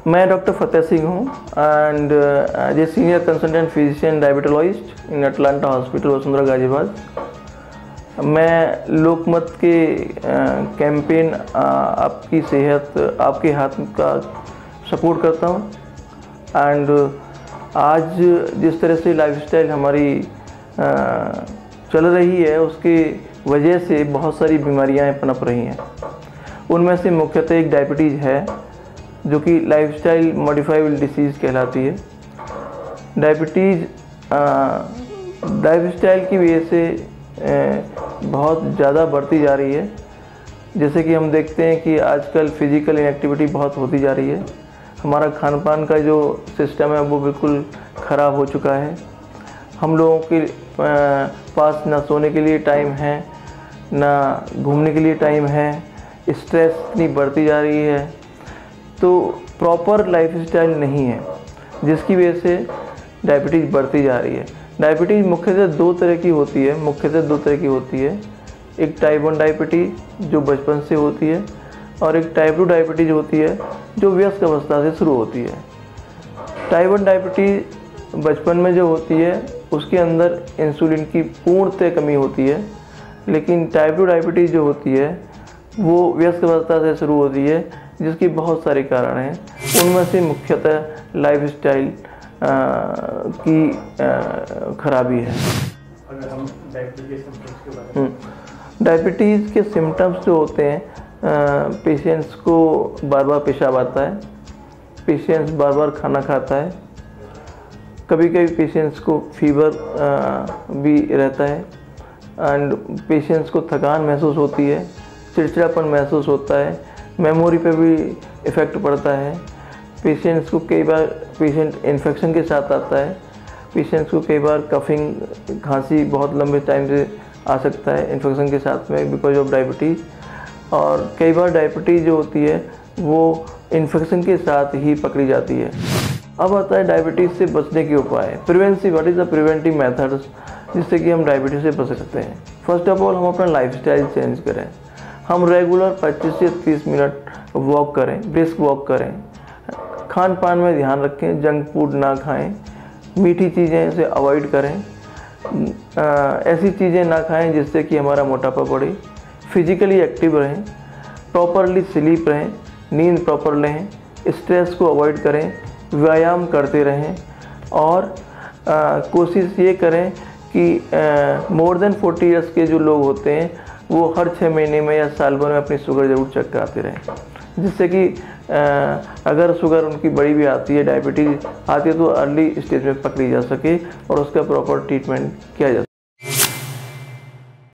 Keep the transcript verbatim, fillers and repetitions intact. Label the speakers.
Speaker 1: मैं डॉक्टर फतेह सिंह हूँ and as a senior consultant physician diabetologist in Atlanta hospital Vasundhara Ghaziabad. मैं लोकमत के कैंपेन आपकी सेहत आपके हाथ का सपोर्ट करता हूँ एंड आज जिस तरह से लाइफस्टाइल हमारी आ, चल रही है उसकी वजह से बहुत सारी बीमारियां पनप रही हैं। उनमें से मुख्यतः एक डायबिटीज़ है जो कि लाइफस्टाइल मॉडिफाइबल डिसीज़ कहलाती है। डायबिटीज़ लाइफस्टाइल की वजह से आ, बहुत ज़्यादा बढ़ती जा रही है। जैसे कि हम देखते हैं कि आजकल फ़िज़िकल इनएक्टिविटी बहुत होती जा रही है। हमारा खान पान का जो सिस्टम है वो बिल्कुल ख़राब हो चुका है। हम लोगों के पास ना सोने के लिए टाइम है, ना घूमने के लिए टाइम है। स्ट्रेस इतनी बढ़ती जा रही है, तो प्रॉपर लाइफस्टाइल नहीं है जिसकी वजह से डायबिटीज़ बढ़ती जा रही है। डायबिटीज़ मुख्यतः दो तरह की होती है मुख्यतः दो तरह की होती है एक टाइप वन डायबिटीज़ जो बचपन से होती है और एक टाइप टू डायबिटीज़ होती है जो वयस्क अवस्था से शुरू होती है। टाइप वन डायबिटीज़ बचपन में जो होती है उसके अंदर इंसुलिन की पूर्णतः कमी होती है, लेकिन टाइप टू डायबिटीज़ जो होती है वो वयस्क अवस्था से शुरू होती है जिसके बहुत सारे कारण हैं। उनमें से मुख्यतः लाइफस्टाइल की खराबी है।
Speaker 2: अगर हम डायबिटीज़ के सिम्टम्स के बारे में
Speaker 1: डायबिटीज़ के सिम्टम्स जो होते हैं, पेशेंट्स को बार बार पेशाब आता है, पेशेंट्स बार बार खाना खाता है, कभी कभी पेशेंट्स को फीवर भी रहता है एंड पेशेंट्स को थकान महसूस होती है, चिड़चिड़ापन महसूस होता है, मेमोरी पे भी इफ़ेक्ट पड़ता है। पेशेंट्स को कई बार पेशेंट इन्फेक्शन के साथ आता है, पेशेंट्स को कई बार कफिंग खांसी बहुत लंबे टाइम से आ सकता है इन्फेक्शन के साथ में बिकॉज ऑफ डायबिटीज़। और कई बार डायबिटीज़ जो होती है वो इन्फेक्शन के साथ ही पकड़ी जाती है। अब आता है डायबिटीज़ से बचने के उपाय। Preventive, what is the preventive methods जिससे कि हम डायबिटीज़ से बच सकते हैं। फर्स्ट ऑफ ऑल हम अपना लाइफस्टाइल चेंज करें। हम रेगुलर पच्चीस से तीस मिनट वॉक करें, ब्रिस्क वॉक करें। खान पान में ध्यान रखें, जंक फूड ना खाएं, मीठी चीज़ें से अवॉइड करें, आ, ऐसी चीज़ें ना खाएं जिससे कि हमारा मोटापा बढ़े। फिजिकली एक्टिव रहें, प्रॉपरली स्लीप रहें, नींद प्रॉपर लें, स्ट्रेस को अवॉइड करें, व्यायाम करते रहें और आ, कोशिश ये करें कि मोर देन फोर्टी ईयर्स के जो लोग होते हैं वो हर छः महीने में या साल भर में अपनी शुगर ज़रूर चेक कराते रहें, जिससे कि आ, अगर शुगर उनकी बड़ी भी आती है, डायबिटीज़ आती है, तो अर्ली स्टेज में पकड़ी जा सके और उसका प्रॉपर ट्रीटमेंट किया जा सके।